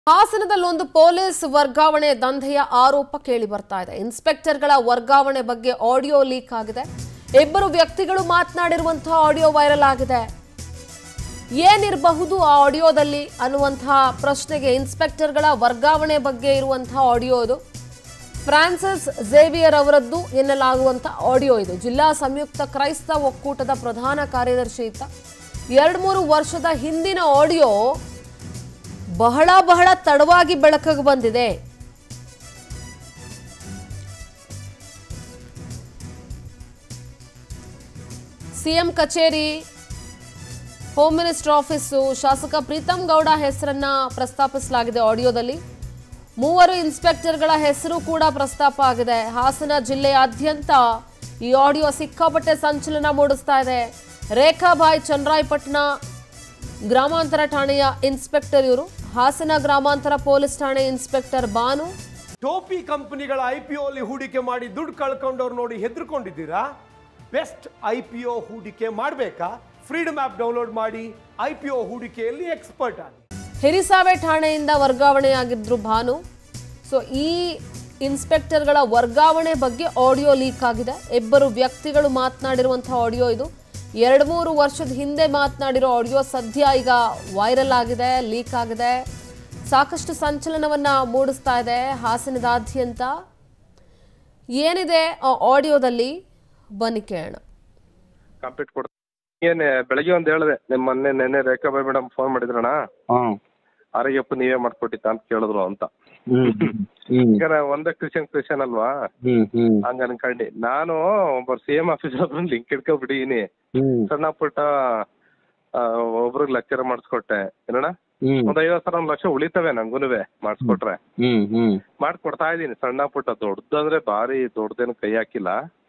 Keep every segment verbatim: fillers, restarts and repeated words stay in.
ಹಾಸನದಲ್ಲೊಂದು police ವರ್ಗಾವಣೆ ದಂಧೆಯ ಆರೋಪ ಕೇಳಿ ಬರ್ತಾ ಇದೆ. ಇನ್ಸ್ಪೆಕ್ಟರ್ಗಳ ವರ್ಗಾವಣೆ ಬಗ್ಗೆ ಆಡಿಯೋ ಲೀಕ್ ಆಗಿದೆ. ಇಬ್ಬರು ವ್ಯಕ್ತಿಗಳು ಮಾತನಾಡಿರುವಂತಹ ಆಡಿಯೋ ವೈರಲ್ ಆಗಿದೆ. ಏನಿರಬಹುದು ಆ ಆಡಿಯೋದಲ್ಲಿ ಅನ್ನುವಂತಹ ಪ್ರಶ್ನೆಗೆ ಇನ್ಸ್ಪೆಕ್ಟರ್ಗಳ ವರ್ಗಾವಣೆ ಬಗ್ಗೆ ಇರುವಂತಹ ಆಡಿಯೋ ಇದು. ಫ್ರಾನ್ಸಿಸ್ ಝೇವಿಯರ್ ಅವರದ್ದು ಎನ್ನಲಾಗುವಂತಹ ಆಡಿಯೋ ಇದು. ಜಿಲ್ಲಾ ಸಂಯುಕ್ತ ಕ್ರೈಸ್ತ ಒಕ್ಕೂಟದ ಪ್ರಧಾನ ಕಾರ್ಯದರ್ಶಿ ಇದ್ದ ಎರಡು ಮೂರು ವರ್ಷದ ಹಿಂದಿನ ಆಡಿಯೋ ಬಹಳ ಬಹಳ ತಡವಾಗಿ ಬೆಳಕಿಗೆ ಬಂದಿದೆ. ಸಿಎಂ ಕಚೇರಿ, ಹೋಮ್ ಮಿನಿಸ್ಟರ್ ಆಫೀಸು, ಶಾಸಕ ಪ್ರೀತಮ್ ಗೌಡ ಹೆಸರನ್ನ ಪ್ರಸ್ತಾಪಿಸಲಾಗಿದೆ. ಆಡಿಯೋದಲ್ಲಿ ಮೂವರು ಇನ್ಸ್ಪೆಕ್ಟರ್ಗಳ ಹೆಸರು ಕೂಡ ಪ್ರಸ್ತಾಪ ಆಗಿದೆ. ಹಾಸನ ಜಿಲ್ಲೆಯಾದ್ಯಂತ ಈ ಆಡಿಯೋ ಸಿಕ್ಕಾಪಟ್ಟೆ ಸಂಚಲನ ಮೂಡಿಸ್ತಾ ಇದೆ. ರೇಖಾಬಾಯಿ ಚನ್ನರಾಯಪಟ್ಟಣ ಗ್ರಾಮಾಂತರ ಠಾಣೆಯ ಇನ್ಸ್ಪೆಕ್ಟರ್ ಇವರು. ಹಾಸನ ಗ್ರಾಮಾಂತರ ಪೊಲೀಸ್ ಠಾಣೆ ಇನ್ಸ್ಪೆಕ್ಟರ್ ಬಾನು. ಟೋಪಿ ಕಂಪನಿಗಳ ಐಪಿಒ ಅಲ್ಲಿ ಹೂಡಿಕೆ ಮಾಡಿ ದುಡ್ಡು ಕಳ್ಕೊಂಡವ್ರು ನೋಡಿ ಹೆದರ್ಕೊಂಡಿದ್ದೀರಾ? ಬೆಸ್ಟ್ ಐಪಿಒ ಹೂಡಿಕೆ ಮಾಡಬೇಕಾ? ಫ್ರೀಡಮ್ ಆಪ್ ಡೌನ್ಲೋಡ್ ಮಾಡಿ ಐಪಿಒ ಹೂಡಿಕೆಯಲ್ಲಿ ಎಕ್ಸ್ಪರ್ಟ್ ಆಗಿ. ಹಿರಿಸಾವೆ ಠಾಣೆಯಿಂದ ವರ್ಗಾವಣೆಯಾಗಿದ್ರು ಭಾನು. ಸೊ ಈ ಇನ್ಸ್ಪೆಕ್ಟರ್ಗಳ ವರ್ಗಾವಣೆ ಬಗ್ಗೆ ಆಡಿಯೋ ಲೀಕ್ ಆಗಿದೆ. ಇಬ್ಬರು ವ್ಯಕ್ತಿಗಳು ಮಾತನಾಡಿರುವಂತಹ ಆಡಿಯೋ ಇದು. ಎರಡು ಮೂರು ವರ್ಷದ ಹಿಂದೆ ಮಾತನಾಡಿರೋ ಆಡಿಯೋ ಸದ್ಯ ಈಗ ವೈರಲ್ ಆಗಿದೆ, ಲೀಕ್ ಆಗಿದೆ. ಸಾಕಷ್ಟು ಸಂಚಲನವನ್ನ ಮೂಡಿಸ್ತಾ ಇದೆ ಹಾಸನದಾದ್ಯಂತ. ಏನಿದೆ ಆ ಆಡಿಯೋದಲ್ಲಿ ಬನ್ನಿ ಕೇಳೋಣ. ಕಂಪ್ಲೀಟ್ ಕೊಡ್ತೀನಿ. ಏನೇ ಬೆಳಗ್ಗೆ ಒಂದು ಹೇಳಿದೆ, ನಿಮ್ಮ ಮೊನ್ನೆ ನೆನ್ನೆ ರೇಖಾಬಾಯಿ ಮೇಡಮ್ ಫೋನ್ ಮಾಡಿದ್ರಣ, ಆರೋಗ್ಯಪ್ಪ ನೀವೇ ಮಾಡ್ಕೊಟ್ಟಿತ್ತ ಅಂತ ಕೇಳಿದ್ರು ಅಂತ. ಈಗ ಒಂದೇ ಕ್ರಿಶ್ಚಿಯನ್ ಕ್ರಿಶ್ಚಿಯನ್ ಅಲ್ವಾ, ಹಂಗ ಅನ್ಕೊಂಡಿ ನಾನು ಒಬ್ಬ ಸಿ ಎಂ ಆಫೀಸರ್ ಲಿಂಕ್ ಇಟ್ಕೊಬಿಟ್ಟಿದೀನಿ. ಸಣ್ಣ ಪುಟ್ಟ ಒಬ್ರಿಗೆ ಲೆಕ್ಚರ್ ಮಾಡಿಸ್ಕೊಟ್ಟೆ ಏನಣ್ಣ, ಒಂದ್ ಐವತ್ ಸಾವಿರ ಒಂದ್ ಲಕ್ಷ ಉಳಿತವೆ ನಂಗೂನುವೆ ಮಾಡಿಸ್ಕೊಟ್ರೆ. ಮಾಡ್ಕೊಡ್ತಾ ಇದೀನಿ ಸಣ್ಣ ಪುಟ್ಟ. ದೊಡ್ಡದಂದ್ರೆ ಭಾರಿ ದೊಡ್ಡದೇನು ಕೈ ಹಾಕಿಲ್ಲ,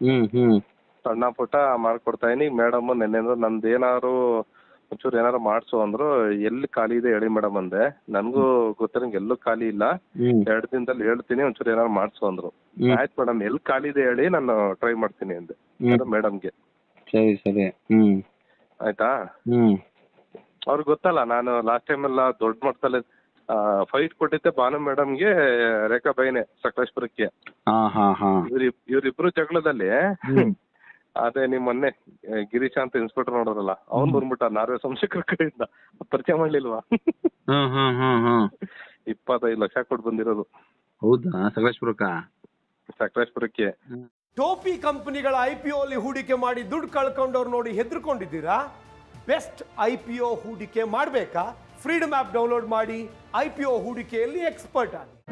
ಸಣ್ಣ ಪುಟ್ಟ ಮಾಡ್ಕೊಡ್ತಾ ಇದೀನಿ. ಮೇಡಮ್ ನೆನ್ನೆ ನಂದು ಏನಾದ್ರು ಒಂಚೂರು ಏನಾರು ಮಾಡ್ಸು ಅಂದ್ರು. ಎಲ್ಲಿ ಖಾಲಿ ಇದೆ ಹೇಳಿ ಮೇಡಮ್ ಅಂದೆ. ನನ್ಗೂ ಗೊತ್ತಿರಂಗೆ ಎಲ್ಲೂ ಖಾಲಿ ಇಲ್ಲ, ಎರಡ್ ದಿನದಲ್ಲಿ ಹೇಳ್ತೀನಿ ಒಂಚೂರು ಏನಾರು ಮಾಡ್ಸು ಅಂದ್ರು. ಆಯ್ತು ಮೇಡಮ್ ಎಲ್ಲಿ ಖಾಲಿ ಇದೆ ಹೇಳಿ ನಾನು ಟ್ರೈ ಮಾಡ್ತೀನಿ ಅಂದೆ ಮೇಡಮ್ಗೆ. ಸರಿ ಸರಿ ಹ್ಮ್ ಆಯ್ತಾ. ಅವ್ರಿಗೆ ಗೊತ್ತಲ್ಲ ನಾನು ಲಾಸ್ಟ್ ಟೈಮ್ ಎಲ್ಲ ದೊಡ್ಡ ಮಟ್ಟದಲ್ಲಿ ಫೈಟ್ ಕೊಟ್ಟಿದ್ದೆ ಭಾನು ಮೇಡಮ್ಗೆ, ರೇಖಾಬಾಯಿನೇ ಸಕಲೇಶ್ಪುರಕ್ಕೆ. ಇವ್ರ ಇವ್ರಿಬ್ರು ಜಗಳದಲ್ಲಿ ಅದೇ ನಿಮ್ ಮೊನ್ನೆ ಗಿರೀಶ್ ಅಂತ ಇನ್ಸ್ಪೆಕ್ಟರ್ ನೋಡೋರಲ್ಲ, ಅವ್ನ್ ಬಂದ್ಬಿಟ್ಟ ನಾರ್ವೆ ಸಂಶಕರ ಕಡೆಯಿಂದ. ಪರಿಚಯ ಮಾಡ್ಲಿಲ್ವಾ? ಇಪ್ಪತ್ತೈದು ಲಕ್ಷ ಕೊಟ್ಟು ಬಂದಿರೋದು. ಹೌದಾ? ಸಕಲೇಶ್ಪುರಕ್ಕ ಸಕಲೇಶ್ಪುರಕ್ಕೆ. ಟೋಪಿ ಕಂಪನಿಗಳ ಐಪಿಒ ಅಲ್ಲಿ ಹೂಡಿಕೆ ಮಾಡಿ ದುಡ್ಡು ಕಳ್ಕೊಂಡವ್ರು ನೋಡಿ ಹೆದರ್ಕೊಂಡಿದ್ದೀರಾ? ಬೆಸ್ಟ್ ಐಪಿಒ ಹೂಡಿಕೆ ಮಾಡಬೇಕಾ? ಫ್ರೀಡಮ್ ಆಪ್ ಡೌನ್ಲೋಡ್ ಮಾಡಿ ಐಪಿಒ ಹೂಡಿಕೆಯಲ್ಲಿ ಎಕ್ಸ್ಪರ್ಟ್ ಆಗಿ.